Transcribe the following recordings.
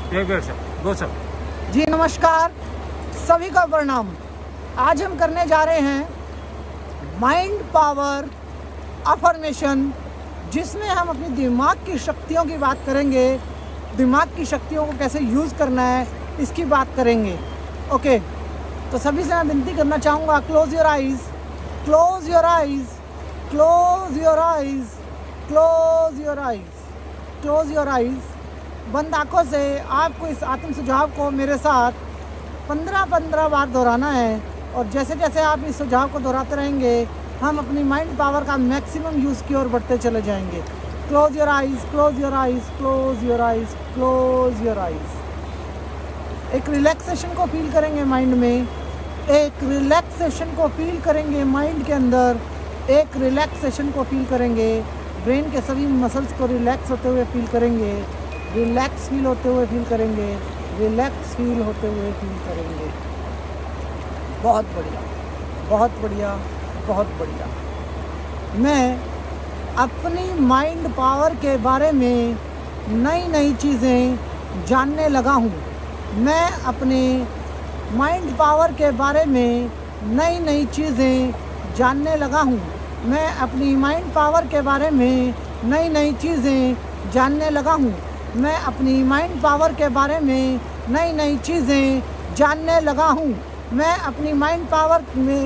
जी नमस्कार, सभी का प्रणाम। आज हम करने जा रहे हैं माइंड पावर अफर्मेशन, जिसमें हम अपनी दिमाग की शक्तियों की बात करेंगे। दिमाग की शक्तियों को कैसे यूज़ करना है इसकी बात करेंगे। ओके, तो सभी से मैं विनती करना चाहूँगा, close your eyes, close your eyes, close your eyes, close your eyes, close your eyes. बंद आँखों से आपको इस आत्म सुझाव को मेरे साथ 15-15 बार दोहराना है, और जैसे जैसे आप इस सुझाव को दोहराते रहेंगे हम अपनी माइंड पावर का मैक्सिमम यूज़ की ओर बढ़ते चले जाएंगे। Close your eyes, close your eyes, close your eyes, close your eyes. एक रिलैक्सेशन को फील करेंगे माइंड में, एक रिलैक्सेशन को फील करेंगे माइंड के अंदर, एक रिलैक्सेशन को फील करेंगे। ब्रेन के सभी मसल्स को रिलैक्स होते हुए फील करेंगे, रिलैक्स फील होते हुए फील करेंगे, रिलैक्स फील होते हुए फील करेंगे। बहुत बढ़िया, बहुत बढ़िया, बहुत बढ़िया। मैं अपनी माइंड पावर के बारे में नई नई चीज़ें जानने लगा हूँ। मैं अपने माइंड पावर के बारे में नई नई चीज़ें जानने लगा हूँ। मैं अपनी माइंड पावर के बारे में नई नई चीज़ें जानने लगा हूँ। मैं अपनी माइंड पावर के बारे में नई नई चीज़ें जानने लगा हूँ। मैं अपनी माइंड पावर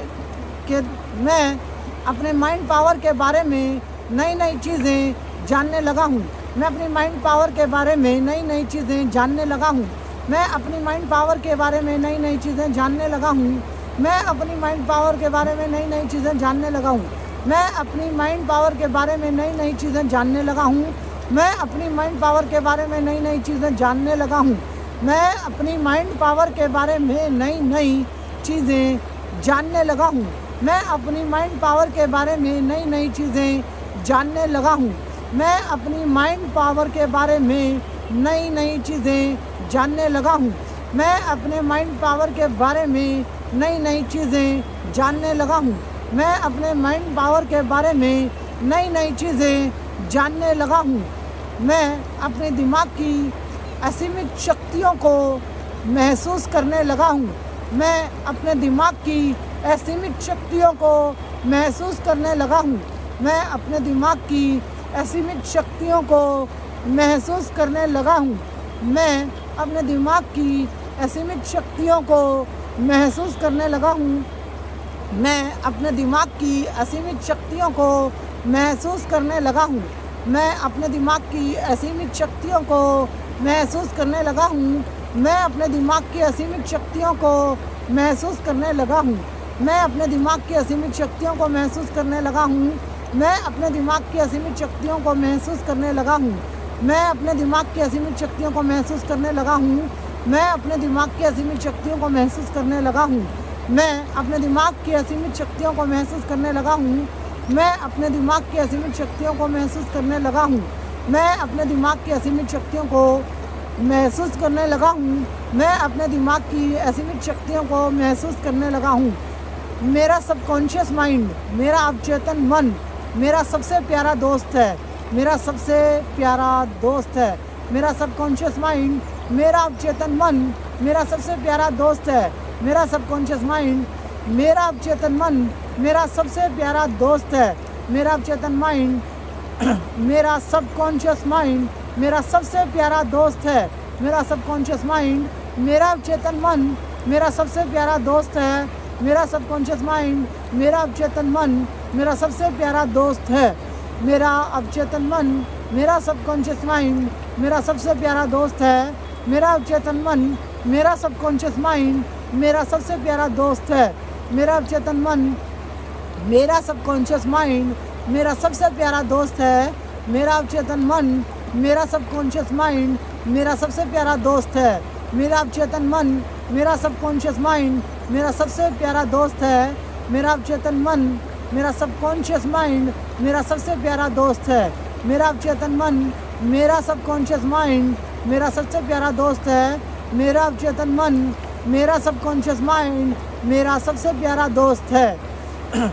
मैं अपने माइंड पावर के बारे में नई नई चीज़ें जानने लगा हूँ। मैं अपनी माइंड पावर के बारे में नई नई चीज़ें जानने लगा हूँ। मैं अपनी माइंड पावर के बारे में नई नई चीज़ें जानने लगा हूँ। मैं अपनी माइंड पावर के बारे में नई नई चीज़ें जानने लगा हूँ। मैं अपनी माइंड पावर के बारे में नई नई चीज़ें जानने लगा हूँ। मैं अपनी माइंड पावर के बारे में नई नई चीज़ें जानने लगा हूँ। मैं अपनी माइंड पावर के बारे में नई नई चीज़ें जानने लगा हूँ। मैं अपनी माइंड पावर के बारे में नई नई चीज़ें जानने लगा हूँ। मैं अपनी माइंड पावर के बारे में नई नई चीज़ें जानने लगा हूँ। मैं अपने माइंड पावर के बारे में नई नई चीज़ें जानने लगा हूँ। मैं अपने माइंड पावर के बारे में नई नई चीज़ें जानने लगा हूँ। मैं अपने दिमाग की असीमित शक्तियों को महसूस करने लगा हूँ। मैं अपने दिमाग की असीमित शक्तियों को महसूस करने लगा हूँ। मैं अपने दिमाग की असीमित शक्तियों को महसूस करने लगा हूँ। मैं अपने दिमाग की असीमित शक्तियों को महसूस करने लगा हूँ। मैं अपने दिमाग की असीमित शक्तियों को महसूस करने लगा हूँ। मैं अपने दिमाग की असीमित शक्तियों को महसूस करने लगा हूँ। मैं अपने दिमाग की असीमित शक्तियों को महसूस करने लगा हूँ। मैं अपने दिमाग की असीमित शक्तियों को महसूस करने लगा हूँ। मैं अपने दिमाग की असीमित शक्तियों को महसूस करने लगा हूँ। मैं अपने दिमाग की असीमित शक्तियों को महसूस करने लगा हूँ। मैं अपने दिमाग की असीमित शक्तियों को महसूस करने लगा हूँ। मैं अपने दिमाग की असीमित शक्तियों को महसूस करने लगा हूँ। मैं अपने दिमाग की असीमित शक्तियों को महसूस करने लगा हूँ। मैं अपने दिमाग की असीमित शक्तियों को महसूस करने लगा हूँ। मैं अपने दिमाग की असीमित शक्तियों को महसूस करने लगा हूँ। मेरा सबकॉन्शियस माइंड, मेरा अवचेतन मन मेरा सबसे प्यारा दोस्त है। मेरा सबसे प्यारा दोस्त है। मेरा सबकॉन्शियस माइंड, मेरा अवचेतन मन मेरा सबसे प्यारा दोस्त है। मेरा सबकॉन्शियस माइंड, मेरा अवचेतन मन मेरा सबसे प्यारा दोस्त है। मेरा अवचेतन माइंड, मेरा सबकॉन्शियस माइंड मेरा सबसे प्यारा दोस्त है। मेरा सबकॉन्शियस माइंड, मेरा अवचेतन मन मेरा सबसे प्यारा दोस्त है। मेरा सबकॉन्शियस माइंड, मेरा अवचेतन मन मेरा सबसे प्यारा दोस्त है। मेरा अवचेतन मन, मेरा सबकॉन्शियस माइंड मेरा सबसे प्यारा दोस्त है। मेरा अवचेतन मन, मेरा सबकॉन्शियस माइंड मेरा सबसे प्यारा दोस्त है। मेरा अवचेतन मन, मेरा सबकॉन्शियस माइंड मेरा सबसे प्यारा दोस्त है। मेरा अवचेतन मन, मेरा सबकॉन्शियस माइंड मेरा सबसे प्यारा दोस्त है। मेरा अवचेतन मन, मेरा सबकॉन्शियस माइंड मेरा सबसे प्यारा दोस्त है। मेरा अवचेतन मन, मेरा सबकॉन्शियस माइंड मेरा सबसे प्यारा दोस्त है। मेरा अवचेतन मन, मेरा सबकॉन्शियस माइंड मेरा सबसे प्यारा दोस्त है। मेरा अवचेतन मन, मेरा सबकॉन्शियस माइंड मेरा सबसे प्यारा दोस्त है।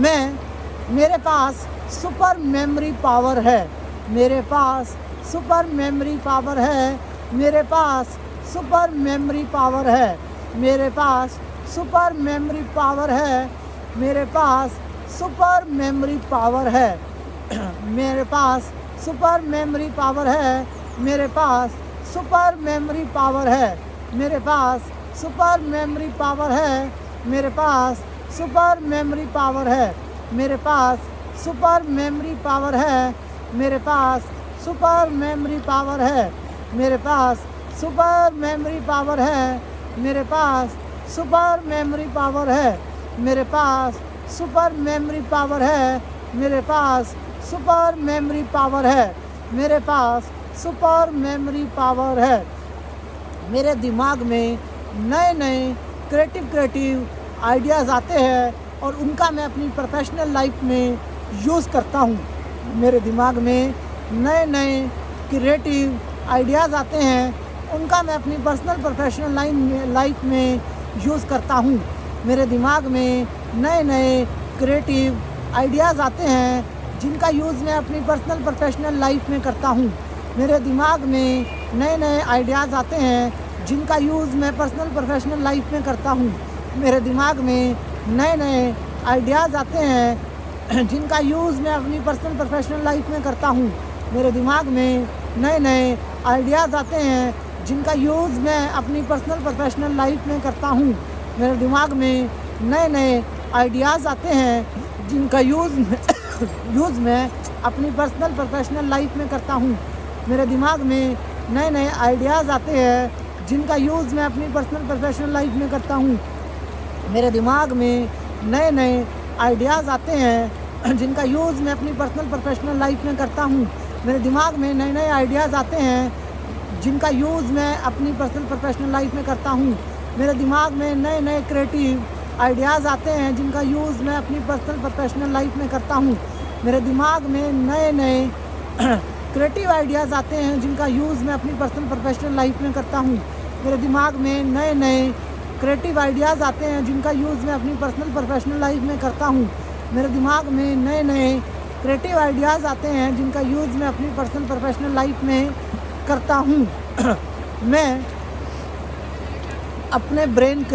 मेरे पास सुपर मेमोरी पावर है। मेरे पास सुपर मेमोरी पावर है। मेरे पास सुपर मेमोरी पावर है। मेरे पास सुपर मेमोरी पावर है। मेरे पास सुपर मेमोरी पावर है। मेरे पास सुपर मेमोरी पावर है। मेरे पास सुपर मेमोरी पावर है। मेरे पास सुपर मेमोरी पावर है। मेरे पास सुपर मेमोरी पावर है। मेरे पास सुपर मेमोरी पावर है। मेरे पास सुपर मेमोरी पावर है। मेरे पास सुपर मेमोरी पावर है। मेरे पास सुपर मेमोरी पावर है। मेरे पास सुपर मेमोरी पावर है। मेरे पास सुपर मेमोरी पावर है। मेरे पास सुपर मेमोरी पावर है। मेरे दिमाग में नए नए क्रिएटिव आइडियाज़ आते हैं और उनका मैं अपनी प्रोफेशनल लाइफ में यूज़ करता हूँ। मेरे दिमाग में नए नए क्रिएटिव आइडियाज़ आते हैं, उनका मैं अपनी पर्सनल प्रोफेशनल लाइफ में यूज़ करता हूँ। मेरे दिमाग में नए नए क्रिएटिव आइडियाज़ आते हैं जिनका यूज़ मैं अपनी पर्सनल प्रोफेशनल लाइफ में करता हूँ। मेरे दिमाग में नए नए आइडियाज़ आते हैं जिनका यूज़ मैं पर्सनल प्रोफेशनल लाइफ में करता हूँ। मेरे दिमाग में नए नए आइडियाज़ आते हैं जिनका यूज़ मैं अपनी पर्सनल प्रोफेशनल लाइफ में करता हूँ। मेरे दिमाग में नए नए आइडियाज़ आते हैं जिनका यूज़ मैं अपनी पर्सनल प्रोफेशनल लाइफ में करता हूँ। मेरे दिमाग में नए नए आइडियाज़ आते हैं जिनका यूज़ मैं अपनी पर्सनल प्रोफेशनल लाइफ में करता हूँ। मेरे दिमाग में नए नए आइडियाज़ आते हैं जिनका यूज़ मैं अपनी पर्सनल प्रोफेशनल लाइफ में करता हूँ। मेरे दिमाग में नए नए आइडियाज़ आते हैं जिनका यूज़ मैं अपनी पर्सनल प्रोफेशनल लाइफ में करता हूँ। मेरे दिमाग में नए नए आइडियाज़ आते हैं जिनका यूज़ मैं अपनी पर्सनल प्रोफेशनल लाइफ में करता हूँ। मेरे दिमाग में नए नए क्रिएटिव आइडियाज़ आते हैं जिनका यूज़ मैं अपनी पर्सनल प्रोफेशनल लाइफ में करता हूँ। मेरे दिमाग में नए नए क्रिएटिव आइडियाज़ आते हैं जिनका यूज़ मैं अपनी पर्सनल प्रोफेशनल लाइफ में करता हूँ। मेरे दिमाग में नए नए क्रिएटिव आइडियाज़ आते हैं जिनका यूज़ मैं अपनी पर्सनल प्रोफेशनल लाइफ में करता हूँ। मेरे दिमाग में नए नए क्रिएटिव आइडियाज़ आते हैं जिनका यूज़ मैं अपनी पर्सनल प्रोफेशनल लाइफ में करता हूँ। मैं अपने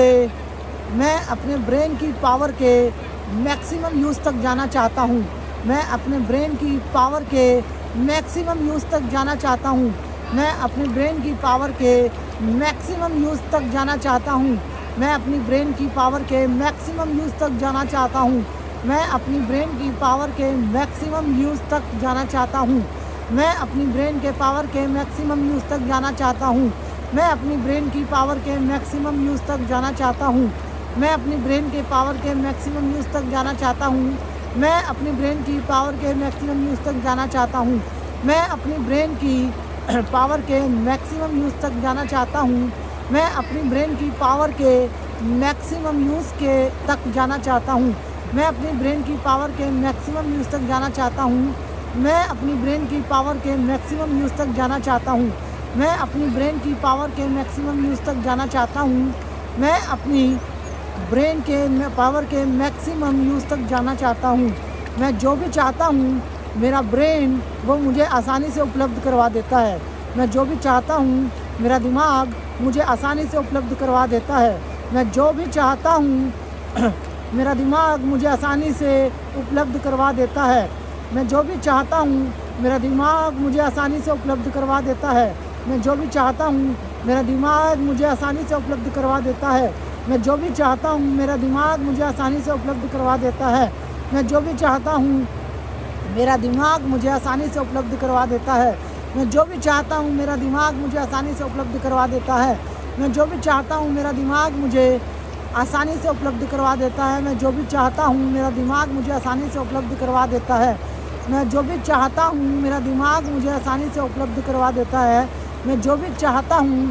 ब्रेन की पावर के मैक्सिमम यूज़ तक जाना चाहता हूँ। मैं अपने ब्रेन की पावर के मैक्सिमम यूज़ तक जाना चाहता हूँ। मैं अपने ब्रेन की पावर के मैक्सिमम यूज़ तक जाना चाहता हूँ। मैं अपनी ब्रेन की पावर के मैक्सिमम यूज़ तक जाना चाहता हूँ। मैं अपनी ब्रेन की पावर के मैक्सिमम यूज़ तक जाना चाहता हूँ। मैं अपनी ब्रेन के पावर के मैक्सिमम यूज़ तक जाना चाहता हूँ। मैं अपनी ब्रेन की पावर के मैक्सिमम यूज़ तक जाना चाहता हूँ। मैं अपनी ब्रेन के पावर के मैक्सिमम यूज़ तक जाना चाहता हूँ। मैं अपनी ब्रेन की पावर के मैक्सिमम यूज़ तक जाना चाहता हूँ। मैं अपनी ब्रेन की पावर के मैक्सिमम यूज़ तक जाना चाहता हूँ। मैं अपनी ब्रेन की पावर के मैक्सिमम यूज़ तक जाना चाहता हूँ। मैं अपनी ब्रेन की पावर के मैक्सिमम यूज़ तक जाना चाहता हूँ। मैं अपनी ब्रेन की पावर के मैक्सिमम यूज़ तक जाना चाहता हूँ। मैं अपनी ब्रेन की पावर के मैक्सिमम यूज़ तक जाना चाहता हूँ। मैं अपनी ब्रेन के पावर के मैक्सिमम यूज़ तक जाना चाहता हूँ। मैं जो भी चाहता हूँ मेरा ब्रेन वो मुझे आसानी से उपलब्ध करवा देता है। मैं जो भी चाहता हूँ मेरा दिमाग मुझे आसानी से उपलब्ध करवा देता है। मैं जो भी चाहता हूँ मेरा दिमाग मुझे आसानी से उपलब्ध करवा देता है। मैं जो भी चाहता हूँ मेरा दिमाग मुझे आसानी से उपलब्ध करवा देता है। मैं जो भी चाहता हूँ मेरा दिमाग मुझे आसानी से उपलब्ध करवा देता है। मैं जो भी चाहता हूँ मेरा दिमाग मुझे आसानी से उपलब्ध करवा देता है। मैं जो भी चाहता हूँ मेरा दिमाग मुझे आसानी से उपलब्ध करवा देता है। मैं जो भी चाहता हूँ मेरा दिमाग मुझे आसानी से उपलब्ध करवा देता है। मैं जो भी चाहता हूँ मेरा दिमाग मुझे आसानी से उपलब्ध करवा देता है। मैं जो भी चाहता हूँ मेरा दिमाग मुझे आसानी से उपलब्ध करवा देता है। मैं जो भी चाहता हूँ मेरा दिमाग मुझे आसानी से उपलब्ध करवा देता है। मैं जो भी चाहता हूँ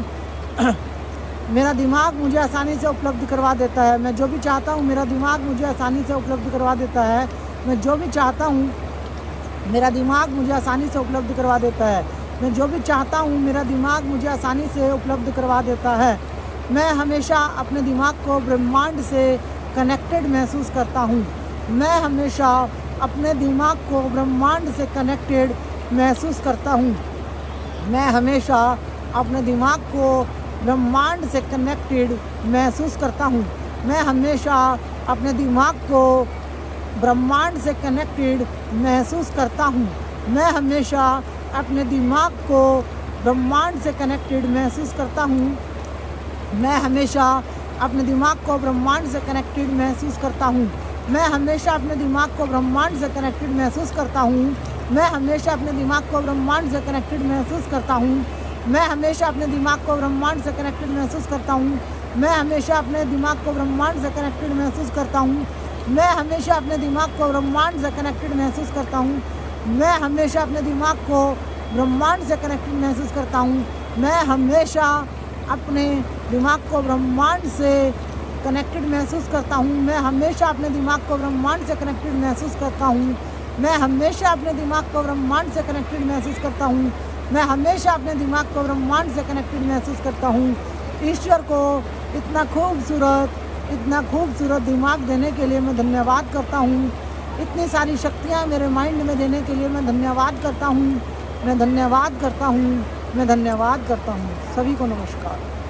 मेरा दिमाग मुझे आसानी से उपलब्ध करवा देता है। मैं जो भी चाहता हूँ मेरा दिमाग मुझे आसानी से उपलब्ध करवा देता है। मैं जो भी चाहता हूँ मेरा दिमाग मुझे आसानी से उपलब्ध करवा देता है। मैं जो भी चाहता हूँ मेरा दिमाग मुझे आसानी से उपलब्ध करवा देता है। मैं हमेशा अपने दिमाग को ब्रह्मांड से कनेक्टेड महसूस करता हूँ। मैं हमेशा अपने दिमाग को ब्रह्मांड से कनेक्टेड महसूस करता हूँ। मैं हमेशा अपने दिमाग को ब्रह्मांड से कनेक्टेड महसूस करता हूँ। मैं हमेशा अपने दिमाग को ब्रह्मांड से कनेक्टेड महसूस करता हूँ। मैं हमेशा अपने दिमाग को ब्रह्मांड से कनेक्टेड महसूस करता हूँ। मैं हमेशा अपने दिमाग को ब्रह्मांड से कनेक्टेड महसूस करता हूँ। मैं हमेशा अपने दिमाग को ब्रह्मांड से कनेक्टेड महसूस करता हूँ। मैं हमेशा अपने दिमाग को ब्रह्मांड से कनेक्टेड महसूस करता हूँ। मैं हमेशा अपने दिमाग को ब्रह्मांड से कनेक्टेड महसूस करता हूँ। मैं हमेशा अपने दिमाग को ब्रह्मांड से कनेक्टेड महसूस करता हूँ। मैं हमेशा अपने दिमाग को ब्रह्मांड से कनेक्टेड महसूस करता हूँ। मैं हमेशा अपने दिमाग को ब्रह्मांड से कनेक्टेड महसूस करता हूँ। मैं हमेशा अपने दिमाग को ब्रह्मांड से कनेक्टेड महसूस करता हूँ। मैं हमेशा अपने दिमाग को ब्रह्मांड से कनेक्टेड महसूस करता हूँ। मैं हमेशा अपने दिमाग को ब्रह्मांड से कनेक्टेड महसूस करता हूँ। मैं हमेशा अपने दिमाग को ब्रह्मांड से कनेक्टेड महसूस करता हूँ। ईश्वर को इतना खूबसूरत दिमाग देने के लिए मैं धन्यवाद करता हूँ। इतनी सारी शक्तियाँ मेरे माइंड में देने के लिए मैं धन्यवाद करता हूँ। मैं धन्यवाद करता हूँ। मैं धन्यवाद करता हूँ। सभी को नमस्कार।